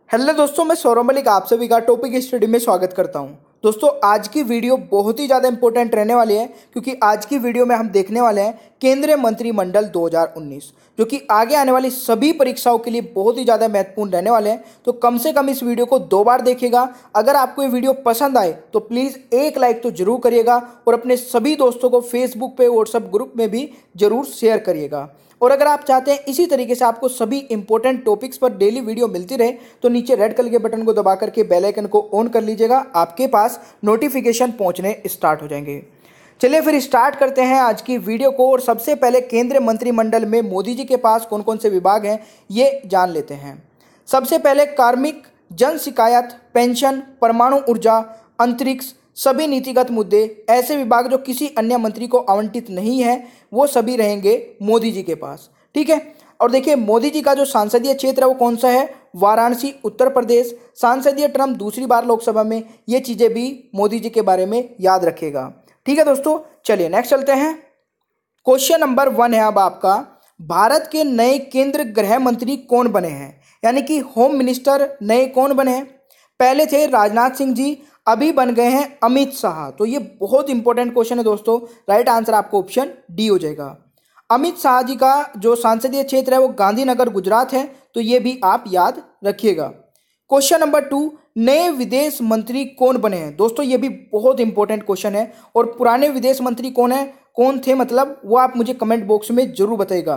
Hello दोस्तों, मैं सौरभ मलिक आप सभी का टॉपिक स्टडी में स्वागत करता हूं। दोस्तों, आज की वीडियो बहुत ही ज़्यादा इंपॉर्टेंट रहने वाली है क्योंकि आज की वीडियो में हम देखने वाले हैं केंद्रीय मंत्रिमंडल 2019 जो कि आगे आने वाली सभी परीक्षाओं के लिए बहुत ही ज़्यादा महत्वपूर्ण रहने वाले हैं। तो कम से कम इस वीडियो को 2 बार देखिएगा। अगर आपको ये वीडियो पसंद आए तो प्लीज़ एक लाइक तो जरूर करिएगा और अपने सभी दोस्तों को फेसबुक पे व्हाट्सएप ग्रुप में भी जरूर शेयर करिएगा। और अगर आप चाहते हैं इसी तरीके से आपको सभी इंपॉर्टेंट टॉपिक्स पर डेली वीडियो मिलती रहे तो नीचे रेड कलर के बटन को दबा करके बेल आइकन को ऑन कर लीजिएगा। आपके पास नोटिफिकेशन पहुंचने स्टार्ट हो जाएंगे। चलिए फिर स्टार्ट करते हैं आज की वीडियो को। और सबसे पहले केंद्रीय मंत्रिमंडल में मोदी जी के पास कौन कौन से विभाग हैं ये जान लेते हैं। सबसे पहले कार्मिक, जन शिकायत, पेंशन, परमाणु ऊर्जा, अंतरिक्ष, सभी नीतिगत मुद्दे, ऐसे विभाग जो किसी अन्य मंत्री को आवंटित नहीं है वो सभी रहेंगे मोदी जी के पास। ठीक है। और देखिए मोदी जी का जो संसदीय क्षेत्र है वो कौन सा है, वाराणसी उत्तर प्रदेश। संसदीय टर्म दूसरी बार लोकसभा में, ये चीजें भी मोदी जी के बारे में याद रखेगा। ठीक है दोस्तों, चलिए नेक्स्ट चलते हैं। क्वेश्चन नंबर 1 है अब आपका, भारत के नए केंद्रीय गृह मंत्री कौन बने हैं, यानी कि होम मिनिस्टर नए कौन बने हैं। पहले थे राजनाथ सिंह जी, अभी बन गए हैं अमित शाह। तो ये बहुत इंपॉर्टेंट क्वेश्चन है दोस्तों। राइट आंसर आपको ऑप्शन डी हो जाएगा। अमित शाह जी का जो संसदीय क्षेत्र है वो गांधीनगर गुजरात है, तो ये भी आप याद रखिएगा। क्वेश्चन नंबर 2, नए विदेश मंत्री कौन बने हैं। दोस्तों ये भी बहुत इंपॉर्टेंट क्वेश्चन है। और पुराने विदेश मंत्री कौन थे मतलब वो आप मुझे कमेंट बॉक्स में जरूर बताइएगा।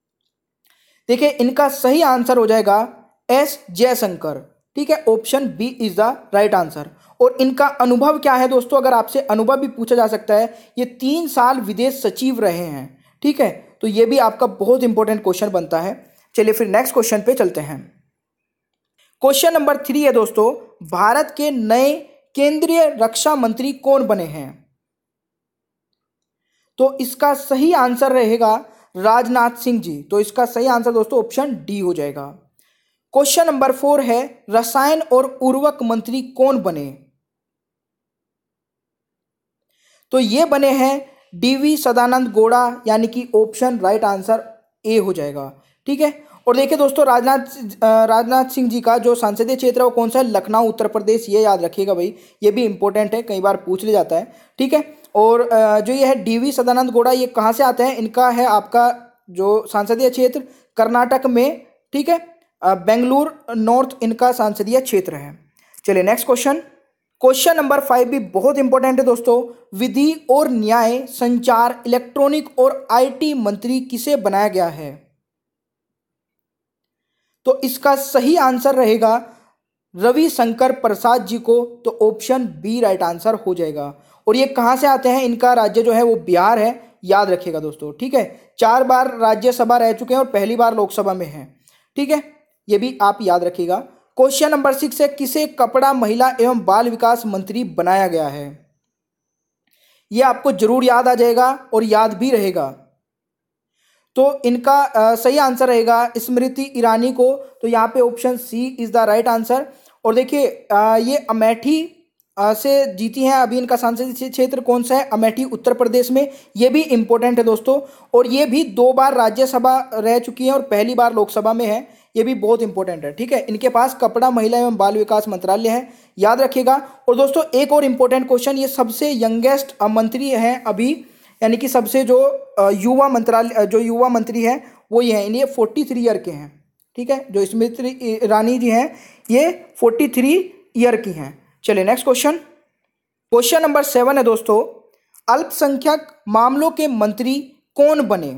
देखिए इनका सही आंसर हो जाएगा एस जयशंकर। ठीक है, option B is the right answer. और इनका अनुभव क्या है दोस्तों, अगर आपसे अनुभव भी पूछा जा सकता है, ये 3 साल विदेश सचिव रहे हैं। ठीक है, तो ये भी आपका बहुत इंपॉर्टेंट क्वेश्चन बनता है। चलिए फिर नेक्स्ट क्वेश्चन पे चलते हैं। क्वेश्चन नंबर 3 है दोस्तों, भारत के नए केंद्रीय रक्षा मंत्री कौन बने हैं। तो इसका सही आंसर रहेगा राजनाथ सिंह जी। तो इसका सही आंसर दोस्तों ऑप्शन डी हो जाएगा। क्वेश्चन नंबर 4 है, रसायन और उर्वरक मंत्री कौन बने। तो ये बने हैं डीवी सदानंद गौड़ा, यानी कि ऑप्शन राइट आंसर ए हो जाएगा। ठीक है। और देखिए दोस्तों, राजनाथ सिंह जी का जो संसदीय क्षेत्र है वो कौन सा है, लखनऊ उत्तर प्रदेश। ये याद रखिएगा भाई, ये भी इंपॉर्टेंट है, कई बार पूछ लिया जाता है। ठीक है। और जो ये है डीवी सदानंद गौड़ा, ये कहाँ से आते हैं, इनका है आपका जो संसदीय क्षेत्र कर्नाटक में। ठीक है, बेंगलुरु नॉर्थ इनका संसदीय क्षेत्र है। चलिए नेक्स्ट क्वेश्चन। क्वेश्चन नंबर 5 भी बहुत इंपॉर्टेंट है दोस्तों, विधि और न्याय, संचार, इलेक्ट्रॉनिक और आईटी मंत्री किसे बनाया गया है। तो इसका सही आंसर रहेगा रविशंकर प्रसाद जी को। तो ऑप्शन बी राइट आंसर हो जाएगा। और ये कहां से आते हैं, इनका राज्य जो है वो बिहार है, याद रखिएगा दोस्तों। ठीक है, 4 बार राज्यसभा रह चुके हैं और पहली बार लोकसभा में है। ठीक है, ये भी आप याद रखिएगा। क्वेश्चन नंबर 6 है, किसे कपड़ा, महिला एवं बाल विकास मंत्री बनाया गया है। यह आपको जरूर याद आ जाएगा और याद भी रहेगा। तो इनका सही आंसर रहेगा स्मृति ईरानी को। तो यहाँ पे option C is the right answer. और देखिए ये अमेठी से जीती हैं। अभी इनका संसदीय क्षेत्र कौन सा है, अमेठी उत्तर प्रदेश में। ये भी इंपॉर्टेंट है दोस्तों। और ये भी 2 बार राज्यसभा रह चुकी है और पहली बार लोकसभा में है। ये भी बहुत इंपॉर्टेंट है। ठीक है, इनके पास कपड़ा, महिला एवं बाल विकास मंत्रालय है, याद रखिएगा। और दोस्तों एक और इंपॉर्टेंट क्वेश्चन, ये सबसे यंगेस्ट मंत्री हैं अभी, यानी कि सबसे जो युवा मंत्री हैं वो ये हैं, ये 43 ईयर के हैं। ठीक है, जो स्मृति ईरानी जी हैं ये 43 ईयर की हैं। चलिए नेक्स्ट क्वेश्चन। क्वेश्चन नंबर 7 है दोस्तों, अल्पसंख्यक मामलों के मंत्री कौन बने।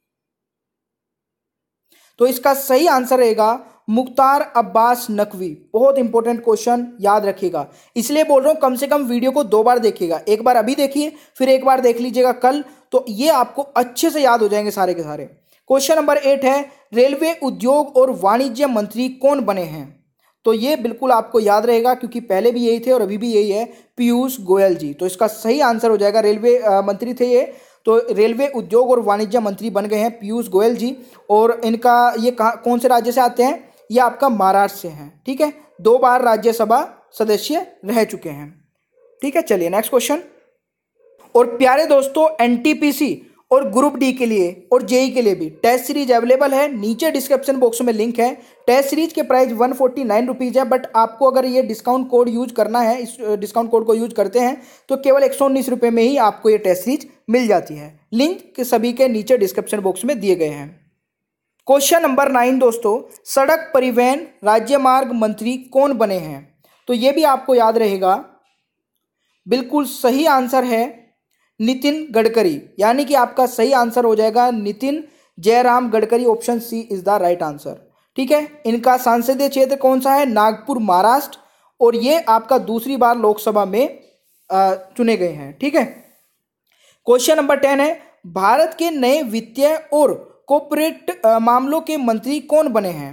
तो इसका सही आंसर रहेगा मुख्तार अब्बास नकवी। बहुत इंपॉर्टेंट क्वेश्चन, याद रखिएगा। इसलिए बोल रहा हूं कम से कम वीडियो को 2 बार देखिएगा। एक बार अभी देखिए, फिर एक बार देख लीजिएगा कल, तो ये आपको अच्छे से याद हो जाएंगे सारे के सारे। क्वेश्चन नंबर 8 है, रेलवे उद्योग और वाणिज्य मंत्री कौन बने हैं। तो ये बिल्कुल आपको याद रहेगा क्योंकि पहले भी यही थे और अभी भी यही है, पीयूष गोयल जी। तो इसका सही आंसर हो जाएगा, रेलवे मंत्री थे ये, तो रेलवे उद्योग और वाणिज्य मंत्री बन गए हैं पीयूष गोयल जी। और इनका ये कौन से राज्य से आते हैं, ये आपका महाराष्ट्र से हैं। ठीक है, 2 बार राज्यसभा सदस्य रह चुके हैं। ठीक है, चलिए नेक्स्ट क्वेश्चन। और प्यारे दोस्तों, एनटीपीसी और ग्रुप डी के लिए और जेई के लिए भी टेस्ट सीरीज अवेलेबल है। नीचे डिस्क्रिप्शन बॉक्स में लिंक है। टेस्ट सीरीज के प्राइस 149 रुपीज़ है, बट आपको अगर ये डिस्काउंट कोड यूज करना है, इस डिस्काउंट कोड को यूज करते हैं तो केवल 119 रुपये में ही आपको ये टेस्ट सीरीज मिल जाती है। लिंक सभी के नीचे डिस्क्रिप्शन बॉक्स में दिए गए हैं। क्वेश्चन नंबर 9 दोस्तों, सड़क परिवहन राज्य मार्ग मंत्री कौन बने हैं? तो ये भी आपको याद रहेगा। बिल्कुल सही आंसर है नितिन गडकरी, यानी कि आपका सही आंसर हो जाएगा Nitin Jairam Gadkari. Option C is the right answer. ठीक है, इनका संसदीय क्षेत्र कौन सा है? नागपुर, महाराष्ट्र, और ये आपका दूसरी बार लोकसभा में चुने गए हैं। ठीक है, क्वेश्चन नंबर 10 है, भारत के नए वित्तीय और कॉर्पोरेट मामलों के मंत्री कौन बने हैं?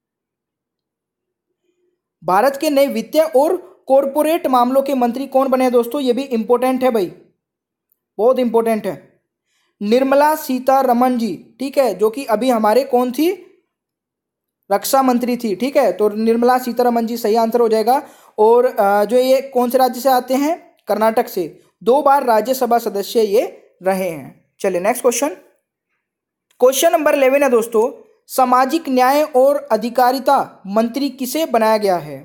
भारत के नए वित्तीय और कॉर्पोरेट मामलों के मंत्री कौन बने हैं दोस्तों? ये भी इंपॉर्टेंट है भाई, बहुत इंपॉर्टेंट है। निर्मला सीतारमण जी। ठीक है, जो कि अभी हमारे कौन थी? रक्षा मंत्री थी। ठीक है, तो निर्मला सीतारमण जी सही आंसर हो जाएगा। और जो ये कौन से राज्य से आते हैं? कर्नाटक से। 2 बार राज्यसभा सदस्य ये रहे हैं। चलिए नेक्स्ट क्वेश्चन। क्वेश्चन नंबर 11 है दोस्तों, सामाजिक न्याय और अधिकारिता मंत्री किसे बनाया गया है?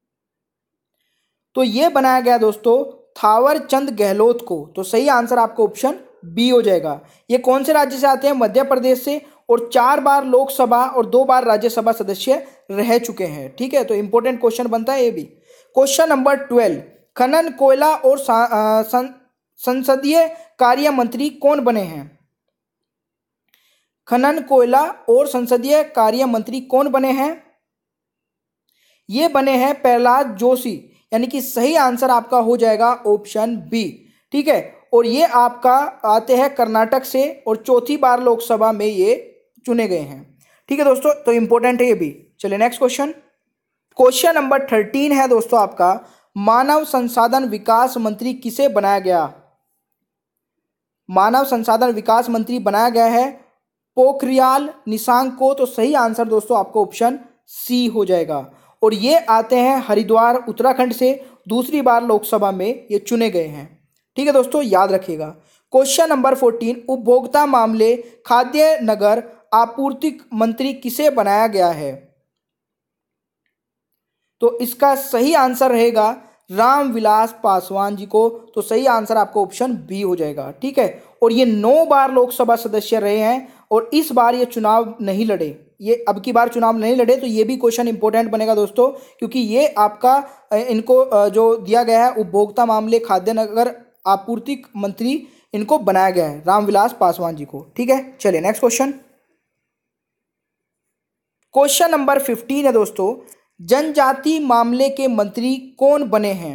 तो ये बनाया गया दोस्तों थावर चंद गहलोत को। तो सही आंसर आपको ऑप्शन बी हो जाएगा। ये कौन से राज्य से आते हैं? मध्य प्रदेश से, और 4 बार लोकसभा और 2 बार राज्यसभा सदस्य रह चुके हैं। ठीक है, तो इंपॉर्टेंट क्वेश्चन बनता है ये भी। क्वेश्चन नंबर 12, खनन, कोयला और संसदीय कार्य मंत्री कौन बने हैं? खनन, कोयला और संसदीय कार्य मंत्री कौन बने हैं? ये बने हैं प्रहलाद जोशी, यानी कि सही आंसर आपका हो जाएगा ऑप्शन बी। ठीक है, और ये आपका आते हैं कर्नाटक से, और 4थी बार लोकसभा में ये चुने गए हैं। ठीक है दोस्तों, तो इंपॉर्टेंट है ये भी। चलिए नेक्स्ट क्वेश्चन। क्वेश्चन नंबर 13 है दोस्तों आपका, मानव संसाधन विकास मंत्री किसे बनाया गया? मानव संसाधन विकास मंत्री बनाया गया है पोखरियाल निशंक को। तो सही आंसर दोस्तों आपको ऑप्शन सी हो जाएगा। और ये आते हैं हरिद्वार, उत्तराखंड से। दूसरी बार लोकसभा में ये चुने गए हैं। ठीक है दोस्तों, याद रखिएगा। क्वेश्चन नंबर 14, उपभोक्ता मामले, खाद्य नगर आपूर्ति मंत्री किसे बनाया गया है? तो इसका सही आंसर रहेगा रामविलास पासवान जी को। तो सही आंसर आपको ऑप्शन बी हो जाएगा। ठीक है, और ये 9 बार लोकसभा सदस्य रहे हैं, और इस बार ये चुनाव नहीं लड़े। ये अब की बार चुनाव नहीं लड़े, तो ये भी क्वेश्चन इंपॉर्टेंट बनेगा दोस्तों, क्योंकि ये आपका इनको जो दिया गया है उपभोक्ता मामले खाद्य नगर आपूर्ति मंत्री, इनको बनाया गया है रामविलास पासवान जी को। ठीक है, चलिए नेक्स्ट क्वेश्चन। क्वेश्चन नंबर 15 है दोस्तों, जनजाति मामले के मंत्री कौन बने हैं?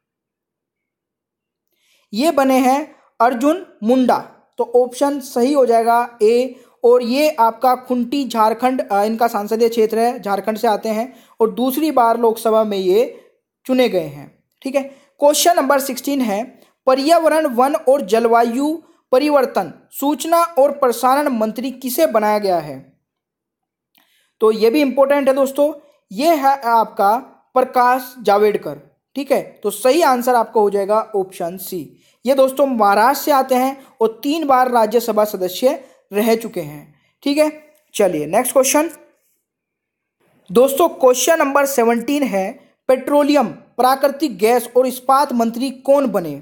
ये बने हैं अर्जुन मुंडा। तो ऑप्शन सही हो जाएगा ए। और ये आपका खुंटी, झारखंड, इनका संसदीय क्षेत्र है, झारखंड से आते हैं, और दूसरी बार लोकसभा में ये चुने गए हैं। ठीक है, क्वेश्चन नंबर 16 है, पर्यावरण, वन और जलवायु परिवर्तन, सूचना और प्रसारण मंत्री किसे बनाया गया है? तो ये भी इंपॉर्टेंट है दोस्तों। ये है आपका प्रकाश जावड़ेकर। ठीक है, तो सही आंसर आपको हो जाएगा ऑप्शन सी। ये दोस्तों महाराष्ट्र से आते हैं, और 3 बार राज्यसभा सदस्य रह चुके हैं। ठीक है, चलिए नेक्स्ट क्वेश्चन। दोस्तों क्वेश्चन नंबर 17 है, पेट्रोलियम, प्राकृतिक गैस और इस्पात मंत्री कौन बने?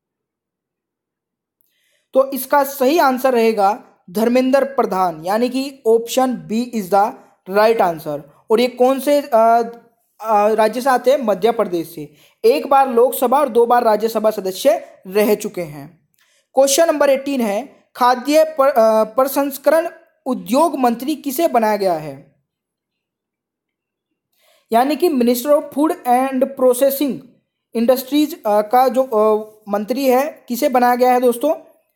तो इसका सही आंसर रहेगा धर्मेंद्र प्रधान, यानी कि option B is the right answer. और ये कौन से राज्य से आते हैं? मध्य प्रदेश से। 1 बार लोकसभा और 2 बार राज्यसभा सदस्य रह चुके हैं। क्वेश्चन नंबर 18 है, खाद्य प्रसंस्करण उद्योग मंत्री किसे बनाया गया है? यानी कि minister of food and processing industries का जो मंत्री है, किसे बनाया गया है दोस्तों?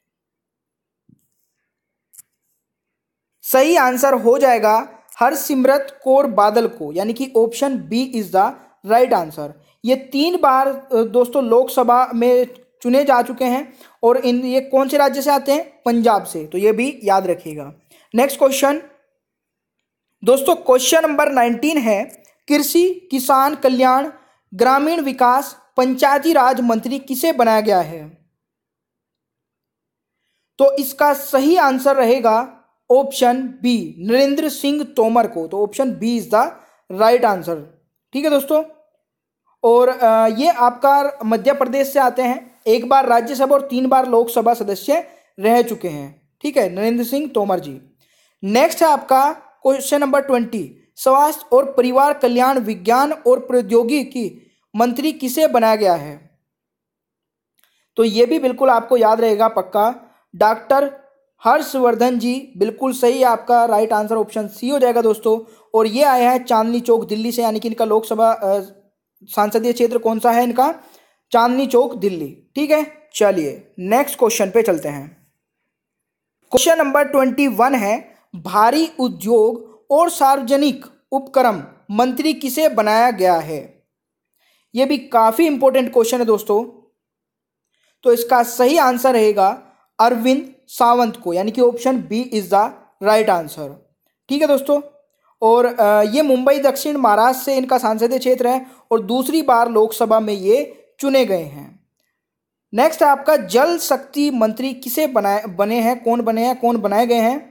सही आंसर हो जाएगा हरसिमरत कौर बादल को, यानी कि option B is the right answer. ये 3 बार दोस्तों लोकसभा में चुने जा चुके हैं, और ये कौन से राज्य से आते हैं? पंजाब से। तो ये भी याद रखिएगा। नेक्स्ट क्वेश्चन दोस्तों, क्वेश्चन नंबर 19 है, कृषि, किसान कल्याण, ग्रामीण विकास, पंचायती राज मंत्री किसे बनाया गया है? तो इसका सही आंसर रहेगा ऑप्शन बी, नरेंद्र सिंह तोमर को। तो option B is the right answer. ठीक है दोस्तों, और ये आपका मध्य प्रदेश से आते हैं, एक बार राज्यसभा और 3 बार लोकसभा सदस्य रह चुके हैं। ठीक है, नरेंद्र सिंह तोमर जी। नेक्स्ट है आपका क्वेश्चन नंबर 20, स्वास्थ्य और परिवार कल्याण विज्ञान और प्रौद्योगिकी मंत्री किसे बनाया गया है? तो ये भी बिल्कुल आपको याद रहेगा पक्का, डॉक्टर हर्षवर्धन जी। बिल्कुल सही है, आपका राइट आंसर ऑप्शन सी हो जाएगा दोस्तों। और ये आए हैं चांदनी चौक दिल्ली से, यानी कि इनका लोकसभा संसदीय क्षेत्र कौन सा है इनका? चांदनी चौक दिल्ली। ठीक है, चलिए नेक्स्ट क्वेश्चन पे चलते हैं। क्वेश्चन नंबर 21 है, भारी उद्योग और सार्वजनिक उपक्रम मंत्री किसे बनाया गया है? यह भी काफी इंपॉर्टेंट क्वेश्चन है दोस्तों। तो इसका सही आंसर रहेगा अरविंद सावंत को, यानी कि option B is the right answer. ठीक है दोस्तों, और ये मुंबई दक्षिण महाराष्ट्र से इनका संसदीय क्षेत्र है और दूसरी बार लोकसभा में ये चुने गए हैं। नेक्स्ट है आपका जल शक्ति मंत्री किसे बने हैं, कौन बनाए गए हैं?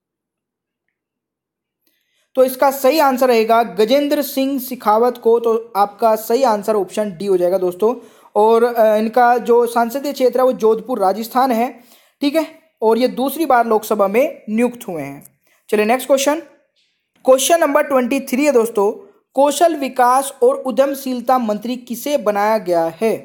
तो इसका सही आंसर रहेगा गजेंद्र सिंह शेखावत को। तो आपका सही आंसर ऑप्शन डी हो जाएगा दोस्तों। और इनका जो संसदीय क्षेत्र है वो जोधपुर राजस्थान है। ठीक है, और ये दूसरी बार लोकसभा में नियुक्त हुए हैं। चलिए नेक्स्ट क्वेश्चन, क्वेश्चन नंबर 23 है दोस्तों, कौशल विकास और उद्यमशीलता मंत्री किसे बनाया गया है?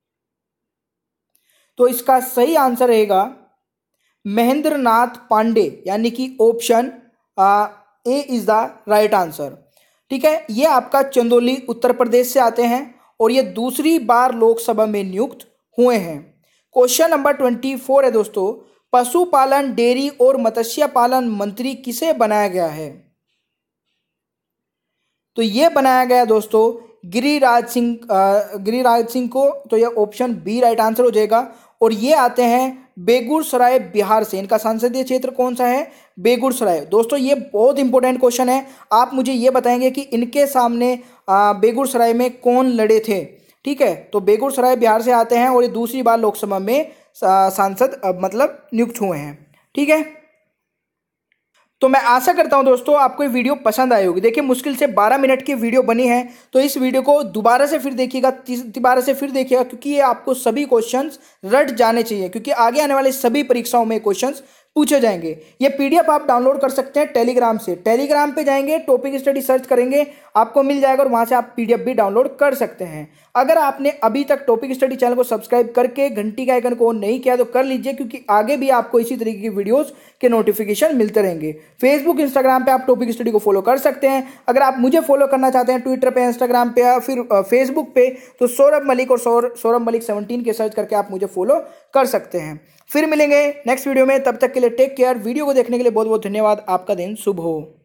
तो इसका सही आंसर रहेगा महेंद्र नाथ पांडे, यानी कि option A is the right answer. ठीक है, ये आपका चंदौली उत्तर प्रदेश से आते हैं और ये दूसरी बार लोकसभा में नियुक्त हुए हैं। क्वेश्चन नंबर 24 है दोस्तों, पशुपालन डेयरी और मत्स्य पालन मंत्री किसे बनाया गया है? तो ये बनाया गया दोस्तों गिरिराज सिंह को। तो ये ऑप्शन बी राइट आंसर हो जाएगा। और ये आते हैं बेगूसराय बिहार से, इनका संसदीय क्षेत्र कौन सा है? बेगूसराय। दोस्तों ये बहुत इंपॉर्टेंट क्वेश्चन है, आप मुझे ये बताएंगे कि इनके सामने बेगूसराय में कौन लड़े थे। ठीक है, तो बेगूसराय बिहार से आते हैं और ये दूसरी बार लोकसभा में सांसद मतलब नियुक्त हुए हैं। ठीक है, तो मैं आशा करता हूं दोस्तों आपको ये वीडियो पसंद आई होगी। देखिए मुश्किल से 12 मिनट की वीडियो बनी है, तो इस वीडियो को दोबारा से फिर देखिएगा, दोबारा से फिर देखिएगा, क्योंकि ये आपको सभी क्वेश्चंस रट जाने चाहिए, क्योंकि आगे आने वाले सभी परीक्षाओं में क्वेश्चंस पूछे जाएंगे। ये पीडीएफ आप डाउनलोड कर सकते हैं टेलीग्राम से। टेलीग्राम पे जाएंगे, टॉपिक स्टडी सर्च करेंगे, आपको मिल जाएगा और वहां से आप पीडीएफ भी डाउनलोड कर सकते हैं। अगर आपने अभी तक टॉपिक स्टडी चैनल को सब्सक्राइब करके घंटी का आइकन को ऑन नहीं किया तो कर लीजिए, क्योंकि आगे भी आपको इसी तरीके की वीडियोस के नोटिफिकेशन मिलते रहेंगे। फेसबुक इंस्टाग्राम पे आप टॉपिक स्टडी को फॉलो कर सकते हैं। अगर आप मुझे फॉलो करना चाहते हैं ट्विटर पे, इंस्टाग्राम पे या फिर फेसबुक पे, तो सौरभ मलिक और सौरभ मलिक 17 के सर्च करके आप मुझे फॉलो कर सकते हैं। फिर मिलेंगे नेक्स्ट वीडियो में, तब तक के लिए टेक केयर। वीडियो को देखने के लिए बहुत बहुत धन्यवाद। आपका दिन शुभ हो।